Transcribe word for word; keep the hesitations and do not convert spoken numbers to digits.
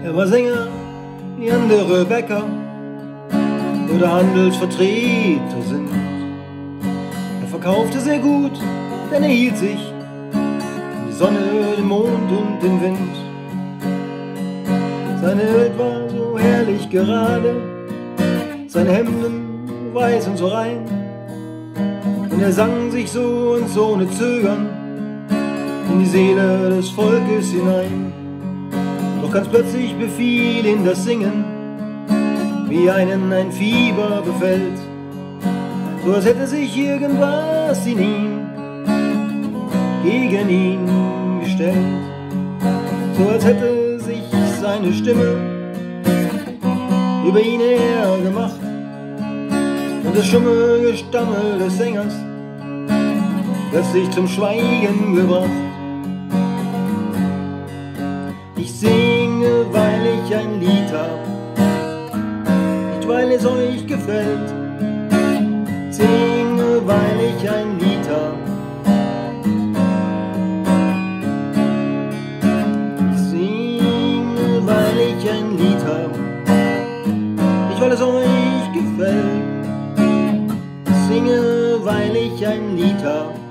Er war Sänger wie andere Bäcker oder Handelsvertreter sind. Er verkaufte sehr gut, denn er hielt sich an die Sonne, den Mond und den Wind. Seine Welt war so herrlich gerade, seine Hemden weiß und so rein. Und er sang sich so und so ohne Zögern in die Seele des Volkes hinein. Doch ganz plötzlich befiel ihn das Singen, wie einen ein Fieber befällt, so als hätte sich irgendwas in ihm gegen ihn gestellt, so als hätte sich seine Stimme über ihn hergemacht und das stumme Gestammel des Sängers plötzlich zum Schweigen gebracht. Ich singe, weil ich ein Lied hab, nicht weil es euch gefällt. Singe, weil ich ein Lied hab. Ich singe, weil ich ein Lied hab, nicht weil es euch gefällt. Ich singe, weil ich ein Lied hab.